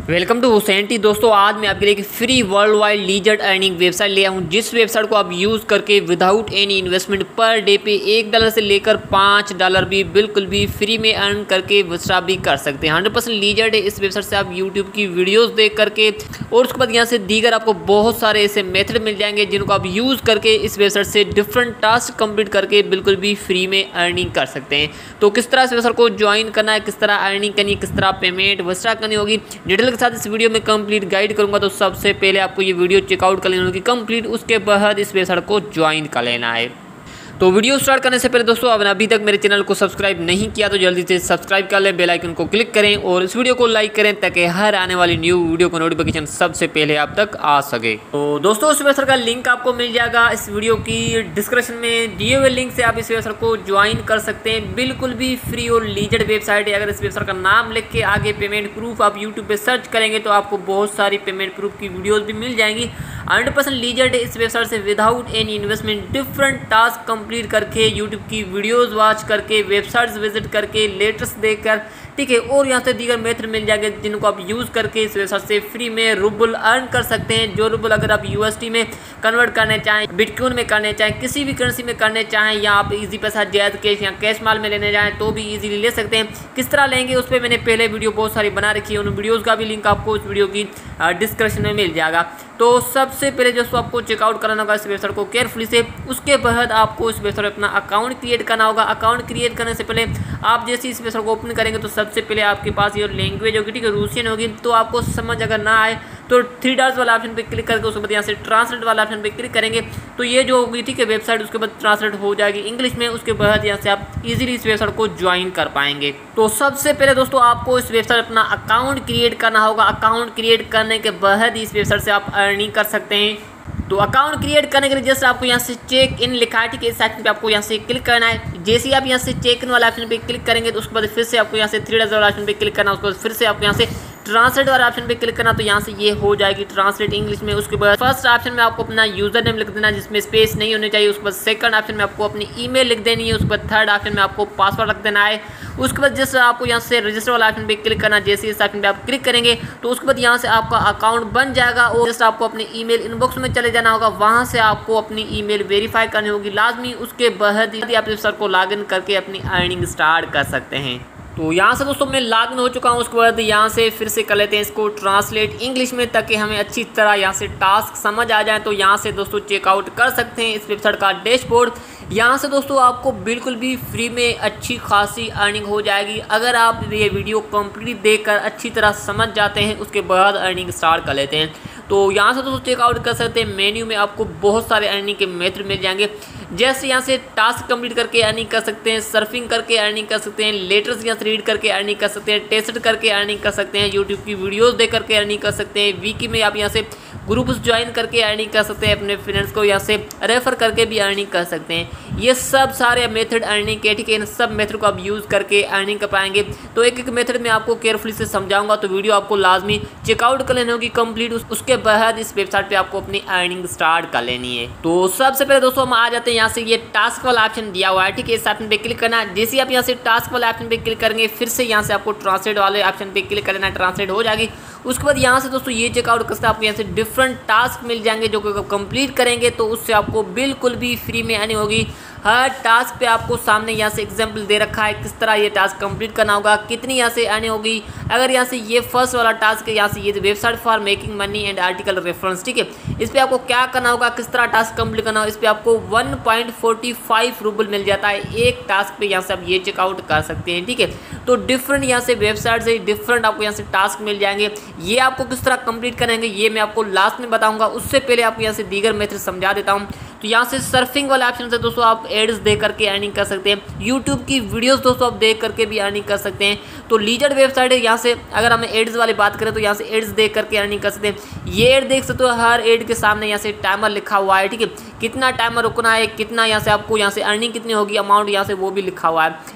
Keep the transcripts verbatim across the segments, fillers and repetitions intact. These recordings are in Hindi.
Welcome to Hussain. दोस्तों आज मैं आपके लिए एक free world wide leisured earning website ले आया हूँ, जिस वेबसाइट को आप यूज़ करके without any investment per day पे एक डॉलर से लेकर पाँच डॉलर भी बिल्कुल भी फ्री में अर्न करके विड्रॉ भी कर सकते हैं। हंड्रेड परसेंट लीजर्ड है। इस वेबसाइट से आप यूट्यूब की वीडियोज़ देख करके और उसके बाद यहाँ से दीगर आपको बहुत सारे ऐसे मेथड मिल जाएंगे जिनको आप यूज़ करके इस वेबसाइट से डिफरेंट टास्क कंप्लीट करके बिल्कुल भी फ्री में अर्निंग कर सकते हैं। तो किस तरह इस वेबसाइट को ज्वाइन करना है, किस तरह अर्निंग करनी है, किस तरह पेमेंट विड्रॉ करनी होगी, डिटेल के साथ इस वीडियो में कंप्लीट गाइड करूंगा। तो सबसे पहले आपको ये वीडियो चेकआउट कर लेना होगी कंप्लीट, उसके बाद इस वेबसाइट को ज्वाइन कर लेना है। तो वीडियो स्टार्ट करने से पहले दोस्तों आपने अभी तक मेरे चैनल को सब्सक्राइब नहीं किया तो जल्दी से सब्सक्राइब कर लें, बेल आइकन को क्लिक करें और इस वीडियो को लाइक करें ताकि हर आने वाली न्यू वीडियो को नोटिफिकेशन सबसे पहले आप तक आ सके। तो दोस्तों इस वेबसाइट का लिंक आपको मिल जाएगा इस वीडियो की डिस्क्रिप्शन में दिए हुए लिंक से आप इस वेबसाइट को ज्वाइन कर सकते हैं। बिल्कुल भी फ्री और लीजर्ड वेबसाइट है। अगर इस वेबसाइट का नाम लिख के आगे पेमेंट प्रूफ आप यूट्यूब पे सर्च करेंगे तो आपको बहुत सारी पेमेंट प्रूफ की वीडियोज़ भी मिल जाएंगी। हंड्रेड परसेंट लीजर्ड है। इस वेबसाइट से without any investment different task complete करके यूट्यूब की वीडियोस वॉच करके वेबसाइट्स विजिट करके लेटेस्ट देखकर, ठीक है, और यहाँ से दीगर मेथड मिल जाएंगे जिनको आप यूज़ करके इस वेबसाइट से फ्री में रूबल अर्न कर सकते हैं। जो रूबल अगर आप यूएसडी में कन्वर्ट करने चाहें, बिटकॉइन में करने चाहें, किसी भी करेंसी में करने चाहें, या आप इजी पैसा जैद कैश या कैश माल में लेने जाएँ तो भी इजीली ले सकते हैं। किस तरह लेंगे उस पर मैंने पहले वीडियो बहुत सारी बना रखी है, उन वीडियोज़ का भी लिंक आपको इस वीडियो की डिस्क्रिप्शन में मिल जाएगा। तो सबसे पहले दोस्तों आपको चेकआउट करना होगा इस वेबसाइट को केयरफुली से। उसके बाद आपको इस वेबसाइट पर अपना अकाउंट क्रिएट करना होगा। अकाउंट क्रिएट करने से पहले आप जैसे इस वेबसाइट को ओपन करेंगे तो सबसे पहले आपके पास ये लैंग्वेज होगी, ठीक है, रूसियन होगी। तो आपको समझ अगर ना आए तो थ्री डॉट्स वाला ऑप्शन पे क्लिक करके उसके बाद यहाँ से ट्रांसलेट वाला ऑप्शन पे क्लिक करेंगे तो ये जो होगी, ठीक है, वेबसाइट उसके बाद ट्रांसलेट हो जाएगी इंग्लिश में। उसके बाद यहाँ से आप इजीली इस वेबसाइट को ज्वाइन कर पाएंगे। तो सबसे पहले दोस्तों आपको इस वेबसाइट अपना अकाउंट क्रिएट करना होगा। अकाउंट क्रिएट करने के बाद इस वेबसाइट से आप अर्निंग कर सकते हैं। तो अकाउंट क्रिएट करने के लिए जैसे आपको यहाँ से चेक इन लिखा है, ठीक है, इस सेक्शन पे आपको यहाँ से क्लिक करना है। जैसे ही आप यहाँ से चेक इन वाला ऑप्शन पे क्लिक करेंगे तो उसके बाद फिर से आपको यहाँ से थ्री डॉट्स वाला ऑप्शन पे क्लिक करना, उसके बाद फिर से आपको यहाँ से ट्रांसलेट वाला ऑप्शन पे क्लिक करना। तो यहाँ से ये हो जाएगी ट्रांसलेट इंग्लिश में। उसके बाद फर्स्ट ऑप्शन में आपको अपना यूजर नेम लिख देना जिसमें स्पेस नहीं होनी चाहिए। उसके बाद सेकंड ऑप्शन में आपको अपनी ईमेल लिख देनी है। उसके बाद थर्ड ऑप्शन में आपको पासवर्ड रख देना है। उसके बाद जैसे आपको यहाँ से रजिस्टर वाला ऑप्शन पे क्लिक करना। जैसे इस ऑप्शन पे आप क्लिक करेंगे तो उसके बाद यहाँ से आपका अकाउंट बन जाएगा और जस्ट आपको अपने ईमेल इनबॉक्स में चले जाना होगा। वहाँ से आपको अपनी ईमेल वेरीफाई करनी होगी लाजमी। उसके बाद यदि आप इस को लॉग इन करके अपनी अर्निंग स्टार्ट कर सकते हैं। तो यहाँ से दोस्तों मैं लॉग इन हो चुका हूँ। उसके बाद यहाँ से फिर से कर लेते हैं इसको ट्रांसलेट इंग्लिश में ताकि हमें अच्छी तरह यहाँ से टास्क समझ आ जाए। तो यहाँ से दोस्तों चेकआउट कर सकते हैं इस वेबसाइट का डैशबोर्ड। यहाँ से दोस्तों आपको बिल्कुल भी फ्री में अच्छी खासी अर्निंग हो जाएगी अगर आप ये वीडियो कंप्लीट देखकर अच्छी तरह समझ जाते हैं, उसके बाद अर्निंग स्टार्ट कर लेते हैं। तो यहाँ से दोस्तों चेकआउट कर सकते हैं। मेन्यू में आपको बहुत सारे अर्निंग के मेथड मिल जाएंगे। जैसे यहाँ से टास्क कंप्लीट करके अर्निंग कर सकते हैं, सर्फिंग करके अर्निंग कर सकते हैं, लेटर्स यहाँ से रीड करके अर्निंग कर सकते हैं, टेस्ट करके अर्निंग कर सकते हैं, यूट्यूब की वीडियोस देख करके अर्निंग कर सकते हैं, वीकी में आप यहाँ से ग्रुप्स ज्वाइन करके अर्निंग कर सकते हैं, अपने फ्रेंड्स को यहाँ से रेफर करके भी अर्निंग कर सकते हैं। ये सब सारे मेथड अर्निंग के, ठीक है, इन सब मेथड को आप यूज़ करके अर्निंग कर पाएंगे। तो एक एक मेथड में आपको केयरफुली से समझाऊंगा तो वीडियो आपको लाजमी चेकआउट कर लेनी होगी कंप्लीट। उस, उसके बाद इस वेबसाइट पे आपको अपनी अर्निंग स्टार्ट कर लेनी है। तो सबसे पहले दोस्तों हम आ जाते हैं यहाँ से ये टास्क वाला ऑप्शन दिया हुआ है, ठीक है, इस ऑप्शन पे क्लिक करना। जैसे आप यहाँ से टास्क वाले ऑप्शन पे क्लिक करेंगे फिर से यहाँ से आपको ट्रांसलेट वाले ऑप्शन पे क्लिक करना, ट्रांसलेट हो जाएगी। उसके बाद यहाँ से दोस्तों ये चेकआउट करते हैं आपको यहाँ से डिफरेंट टास्क मिल जाएंगे जो कि कंप्लीट करेंगे तो उससे आपको बिल्कुल भी फ्री में अर्निंग होगी। हर टास्क पे आपको सामने यहाँ से एग्जाम्पल दे रखा है किस तरह ये टास्क कंप्लीट करना होगा, कितनी यहाँ से अर्निंग होगी। अगर यहाँ से ये फर्स्ट वाला टास्क है, यहाँ से ये website for making money and article reference, ठीक है, इस पर आपको क्या करना होगा, किस तरह टास्क कंप्लीट करना होगा। इस पर आपको one point forty five rouble मिल जाता है एक टास्क पे। यहाँ से आप ये चेकआउट कर सकते हैं, ठीक है। तो डिफरेंट यहाँ से वेबसाइट से डिफरेंट आपको यहाँ से टास्क मिल जाएंगे। ये आपको किस तरह कंप्लीट करेंगे ये मैं आपको लास्ट में बताऊंगा। उससे पहले आपको यहाँ से दीगर मेथड समझा देता हूँ। तो यहाँ से सर्फिंग वाला ऑप्शन से दोस्तों आप एड्स देख करके अर्निंग कर सकते हैं। यूट्यूब की वीडियोस दोस्तों आप देख करके भी अर्निंग कर सकते हैं। तो लीजर्ड वेबसाइट है। यहाँ से अगर हमें एड्स वाली बात करें तो यहाँ से एड्स देख करके अर्निंग कर सकते हैं। ये एड देख सकते हो, हर एड के सामने यहाँ से टाइमर लिखा हुआ है, ठीक है, कितना टाइमर रुकना है, कितना यहाँ से आपको यहाँ से अर्निंग कितनी होगी, अमाउंट यहाँ से वो भी लिखा हुआ है।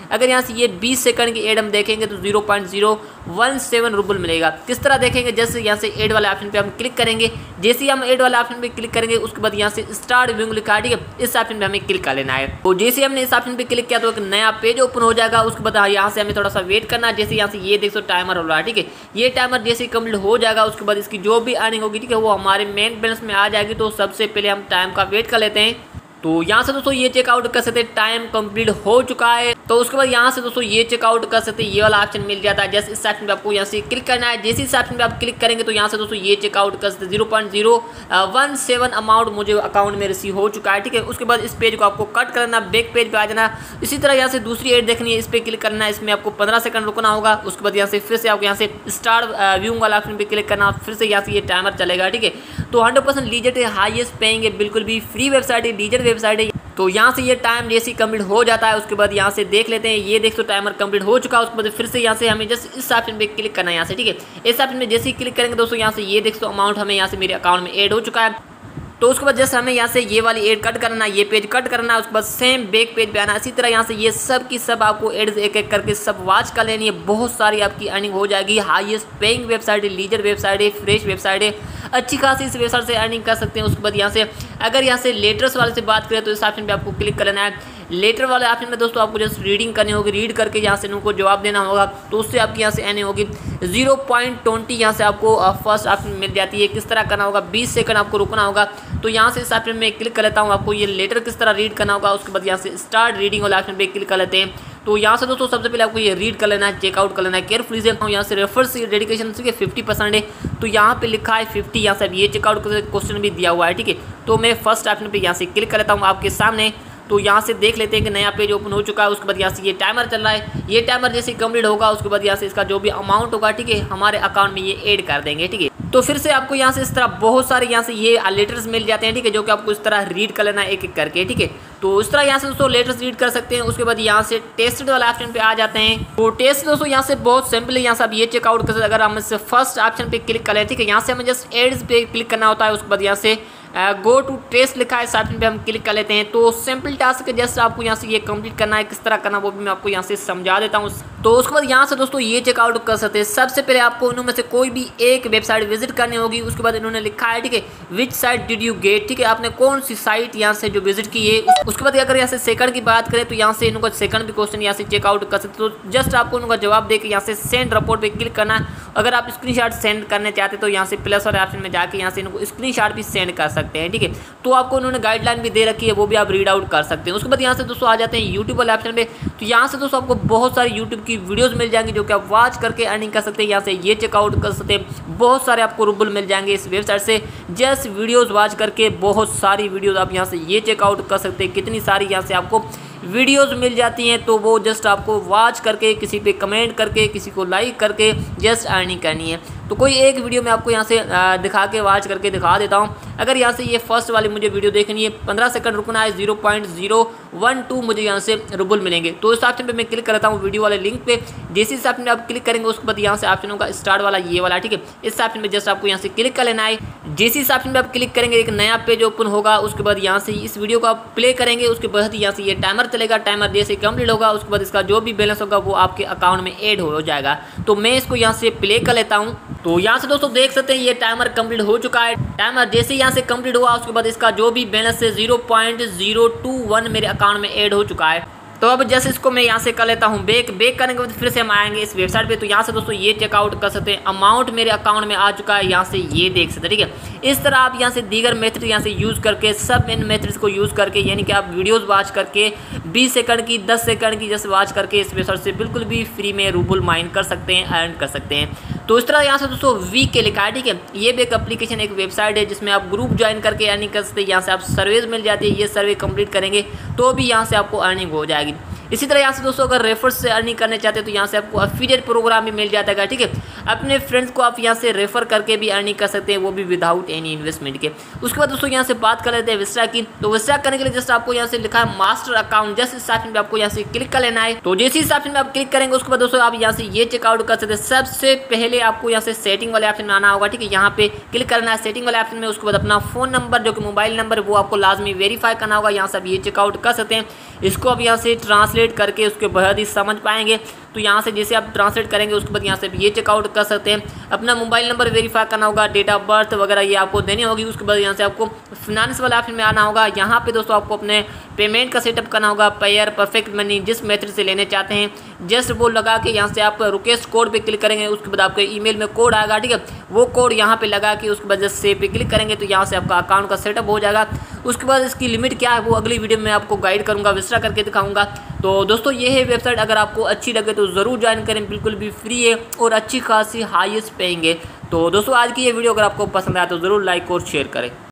अगर यहाँ से ये बीस सेकंड की एड हम देखेंगे तो zero point zero one seven rouble मिलेगा। किस तरह देखेंगे, जैसे यहाँ से एड वाले ऑप्शन पे हम क्लिक करेंगे, जैसे ही हम एड वाले ऑप्शन पे क्लिक करेंगे उसके बाद यहाँ से स्टार्ट व्यूइंग लिखा है, ठीक है, इस ऑप्शन पे हमें क्लिक कर लेना है। तो जैसे हमने इस ऑप्शन पे क्लिक किया तो एक नया पेज ओपन हो जाएगा। उसके बाद यहाँ से हमें थोड़ा सा वेट करना है। जैसे यहाँ से ये देखो टाइमर हो रहा है, ठीक है, ये टाइमर जैसे कंप्लीट हो जाएगा उसके बाद इसकी जो भी अर्निंग होगी, ठीक है, वो हमारे मेन बैलेंस में आ जाएगी। तो सबसे पहले हम टाइम का वेट कर लेते हैं। तो यहाँ से दोस्तों ये चेकआउट कर सकते हैं, टाइम कंप्लीट हो चुका है। तो उसके बाद यहाँ से दोस्तों ये चेकआउट कर सकते हैं, ये वाला ऑप्शन मिल जाता है। जैसे इस ऑप्शन पे आपको यहाँ से क्लिक करना है, जैसे इस ऑप्शन पे आप क्लिक करेंगे तो यहाँ से दोस्तों ये चेकआउट कर सकते हैं। Zero point zero one seven amount मुझे अकाउंट में रिसीव हो चुका है, ठीक है। उसके बाद इस पेज को आपको कट करना, बैक पेज पे आ जाना। इसी तरह यहाँ से दूसरी एड देखनी है, इस पर क्लिक करना है, इसमें आपको पंद्रह सेकंड रुकना होगा। उसके बाद यहाँ से फिर से आपको यहाँ से स्टार्ट व्यूइंग वाला ऑप्शन पे क्लिक करना, फिर से यहाँ से ये टाइमर चलेगा, ठीक है। तो हंड्रेड परसेंट लीजेट है, हाईएस्ट पेइंग है, बिल्कुल भी फ्री वेबसाइट है, लीजेट वेबसाइट है। तो यहाँ से ये टाइम जैसे कंप्लीट हो जाता है उसके बाद यहाँ से देख लेते हैं, ये देख तो टाइमर कंप्लीट हो चुका है। उसके बाद फिर से यहाँ से हमें जस्ट इस ऑप्शन पे क्लिक करना है यहाँ से, ठीक है। इस ऑप्शन में जैसे ही क्लिक करेंगे दोस्तों यहाँ से ये देख तो अमाउंट हमें यहाँ से मेरे अकाउंट में ऐड हो चुका है। तो उसके बाद जैसे हमें यहाँ से ये वाली एड कट करना है, ये पेज कट करना है, उसके बाद सेम बैक पेज पे आना। इसी तरह यहाँ से ये सब की सब आपको एड्स एक एक करके सब वॉच कर लेनी है। बहुत सारी आपकी अर्निंग हो जाएगी। हाईएस्ट पेइंग वेबसाइट है, लीजर वेबसाइट है, फ्रेश वेबसाइट है, अच्छी खासी इस वेबसाइट से अर्निंग कर सकते हैं। उसके बाद यहाँ से अगर यहाँ से लेटर्स वाले से बात करें तो इस ऑप्शन पे आपको क्लिक कर लेना है। लेटर वाले ऑप्शन में दोस्तों आपको जस्ट रीडिंग करनी होगी, रीड करके यहाँ से उनको जवाब देना होगा। तो उससे आपकी यहाँ से अर्निंग होगी जीरो पॉइंट ट्वेंटी यहाँ से आपको फर्स्ट ऑप्शन मिल जाती है। किस तरह करना होगा, बीस सेकंड आपको रुकना होगा। तो यहाँ से इस ऑप्शन में क्लिक कर लेता हूँ, आपको ये लेटर किस तरह रीड करना होगा। उसके बाद यहाँ से स्टार्ट रीडिंग वाले ऑप्शन पे क्लिक कर लेते हैं। तो यहाँ से दोस्तों सबसे पहले आपको ये रीड कर लेना है, चेकआउट कर लेना है केयरफुली से। यहाँ से रेफर्स डेडिकेशन से फिफ्टी परसेंट है, तो यहाँ पे लिखा है फिफ्टी, यहाँ से ये चेकआउट कर क्वेश्चन भी दिया हुआ है, ठीक है। तो मैं फर्स्ट ऑप्शन पे यहाँ से क्लिक कर लेता हूँ आपके सामने। तो यहाँ से देख लेते हैं कि नया पेज ओपन हो चुका है। उसके बाद यहाँ से ये टाइमर चल रहा है, ये टाइमर जैसे कंप्लीट होगा उसके बाद यहाँ से इसका जो भी अमाउंट होगा, ठीक है, हमारे अकाउंट में ये ऐड कर देंगे, ठीक है। तो फिर से आपको यहाँ से इस तरह बहुत सारे यहाँ से ये लेटर्स मिल जाते हैं, ठीक है, जो कि आपको इस तरह रीड कर लेना है एक एक करके, ठीक है। तो इस तरह यहाँ से दोस्तों लेटर्स रीड कर सकते हैं। उसके बाद यहाँ से टेस्ट वाला ऑप्शन पे आ जाते हैं। तो टेस्ट दोस्तों यहाँ से बहुत सिंपल है, यहाँ से आप ये चेकआउट कर सकते हैं। अगर हम इससे फर्स्ट ऑप्शन पे क्लिक करें, ठीक है, यहाँ से हमें जस्ट एड्स पे क्लिक करना होता है। उसके बाद यहाँ से गो टू टेस्ट लिखा है, इस ऑप्शन पे हम क्लिक कर लेते हैं। तो सिंपल टास्क है, जस्ट आपको यहाँ से ये कंप्लीट करना है। किस तरह करना वो भी मैं आपको यहाँ से समझा देता हूँ। तो उसके बाद यहाँ से दोस्तों ये चेकआउट कर सकते हैं। सबसे पहले आपको इनमें से कोई भी एक वेबसाइट विजिट करनी होगी। उसके बाद इन्होंने लिखा है, ठीक है, which site did you get, ठीक है, आपने कौन सी साइट यहाँ से जो विजिट की है। उसके बाद अगर यहाँ से सेकंड की बात करें तो यहाँ से इनका सेकंड भी क्वेश्चन यहाँ से चेकआउट कर सकते हो। तो जस्ट आपको उनका जवाब देकर यहाँ से सेंड रिपोर्ट पे क्लिक करना है। अगर आप स्क्रीनशॉट सेंड करने चाहते हैं तो यहाँ से प्लस वाले ऑप्शन में जाके यहाँ से इनको स्क्रीनशॉट भी सेंड कर सकते हैं, ठीक है। तो आपको उन्होंने गाइडलाइन भी दे रखी है, वो भी आप रीड आउट कर सकते हैं। उसके बाद यहाँ से दोस्तों आ जाते हैं यूट्यूब वाले ऑप्शन पे। तो यहाँ से दोस्तों आपको बहुत सारी यूट्यूब की वीडियोस मिल जाएंगी जो कि आप वॉच करके अर्निंग कर सकते हैं। यहाँ से ये चेकआउट कर सकते हैं, बहुत सारे आपको रूबल मिल जाएंगे इस वेबसाइट से। जस्ट वीडियोस वॉच करके बहुत सारी वीडियोस आप यहाँ से ये चेकआउट कर सकते हैं। कितनी सारी यहाँ से आपको वीडियोस मिल जाती हैं, तो वो जस्ट आपको वॉच करके, किसी पे कमेंट करके, किसी को लाइक करके जस्ट अर्निंग करनी है। तो कोई एक वीडियो मैं आपको यहाँ से दिखा के वॉच करके दिखा देता हूँ। अगर यहाँ से ये फर्स्ट वाली मुझे वीडियो देखनी है, पंद्रह सेकंड रुकना है, zero point zero one two मुझे यहाँ से रूबल मिलेंगे। तो इस ऑप्शन पे मैं क्लिक करता हूँ वीडियो वाले लिंक पे। जैसे इस ऑप्शन में आप क्लिक करेंगे उसके बाद यहाँ से ऑप्शन होगा स्टार्ट वाला, ये वाला, ठीक है। इस ऑप्शन में जस्ट आपको यहाँ से क्लिक कर लेना है। जैसे इस ऑप्शन पे आप क्लिक करेंगे एक नया पेज ओपन होगा। उसके बाद यहाँ से इस वीडियो को आप प्ले करेंगे, उसके बाद यहाँ से ये टाइमर चलेगा। टाइमर जैसे कंप्लीट होगा उसके बाद इसका जो भी बैलेंस होगा वो आपके अकाउंट में ऐड हो जाएगा। तो मैं इसको यहाँ से प्ले कर लेता हूँ। तो यहाँ से दोस्तों देख सकते हैं ये टाइमर कंप्लीट हो चुका है। टाइमर जैसे यहाँ से कंप्लीट हुआ उसके बाद इसका जो भी बैलेंस है zero point zero two one मेरे अकाउंट में ऐड हो चुका है। तो अब जैसे इसको मैं यहाँ से कर लेता हूँ बैक बैक करने के बाद फिर से हम आएंगे इस वेबसाइट पे। तो यहाँ से दोस्तों ये चेकआउट कर सकते हैं, अमाउंट मेरे अकाउंट में आ चुका है, यहाँ से ये देख सकते हैं, ठीक है। इस तरह आप यहाँ से दीगर मेथड यहाँ से यूज़ करके, सब इन मेथड्स को यूज़ करके, यानी कि आप वीडियोस वॉच करके बीस सेकंड की, दस सेकंड की जैसे वॉच करके इस वेबसाइट से बिल्कुल भी फ्री में रूबल माइन कर सकते हैं, अर्न कर सकते हैं। तो इस तरह यहाँ से दोस्तों वी के लिखा है, ठीक है। ये भी एक एप्लीकेशन, एक वेबसाइट है जिसमें आप ग्रुप ज्वाइन करके अर्निंग कर सकते हैं। यहाँ से आप सर्वेज मिल जाती है, ये सर्वे कंप्लीट करेंगे तो भी यहाँ से आपको अर्निंग हो जाएगी। इसी तरह यहाँ से दोस्तों अगर रेफर से अर्निंग करने चाहते हैं तो यहाँ से आपको अफिलिएट प्रोग्राम भी मिल जाता है, ठीक है। अपने फ्रेंड्स को आप यहाँ से रेफर करके भी अर्निंग कर सकते हैं, वो भी विदाउट एनी इन्वेस्टमेंट के। उसके बाद दोस्तों यहाँ से बात कर लेते हैं विस्ट्रा की। तो विस्ट्रा करने के लिए जस्ट आपको यहाँ से लिखा है मास्टर अकाउंट, जस्ट इस ऑप्शन पे आपको यहाँ से क्लिक कर लेना है। तो जैसे इस ऑप्शन में आप क्लिक करेंगे उसके बाद दोस्तों आप यहाँ से ये चेकआउट कर सकते हैं। सबसे पहले आपको यहाँ से सेटिंग वाले ऑप्शन में आना होगा, ठीक है। यहाँ पे क्लिक करना है सेटिंग वाले ऑप्शन में। उसके बाद अपना फोन नंबर जो कि मोबाइल नंबर वो आपको लाजमी वेरीफाई करना होगा। यहाँ से आप ये चेकआउट कर सकते हैं। इसको आप यहाँ से ट्रांसलेट करके उसके बहुत ही समझ पाएंगे। तो यहाँ से जैसे आप ट्रांसलेट करेंगे उसके बाद यहाँ से ये चेकआउट कर सकते हैं। अपना मोबाइल नंबर वेरीफाई करना होगा, डेट ऑफ बर्थ वगैरह ये आपको देनी होगी। उसके बाद यहाँ से आपको फिनांस वाला ऑप्शन में आना होगा। यहाँ पे दोस्तों आपको अपने पेमेंट का सेटअप करना होगा, पेयर, परफेक्ट मनी, जिस मेथड से लेने चाहते हैं जस्ट वो लगा के यहाँ से आप रिक्वेस्ट कोड पे क्लिक करेंगे। उसके बाद आपके ईमेल में कोड आएगा, ठीक है, वो कोड यहाँ पे लगा के उसके बाद जस्ट सेव पे क्लिक करेंगे तो यहाँ से आपका अकाउंट का सेटअप हो जाएगा। उसके बाद इसकी लिमिट क्या है वो अगली वीडियो में आपको गाइड करूँगा, विस्तार करके दिखाऊंगा। तो दोस्तों ये है वेबसाइट, अगर आपको अच्छी लगे तो ज़रूर ज्वाइन करें, बिल्कुल भी फ्री है और अच्छी खासी हाईएस्ट पेइंग है। तो दोस्तों आज की ये वीडियो अगर आपको पसंद आया तो ज़रूर लाइक और शेयर करें।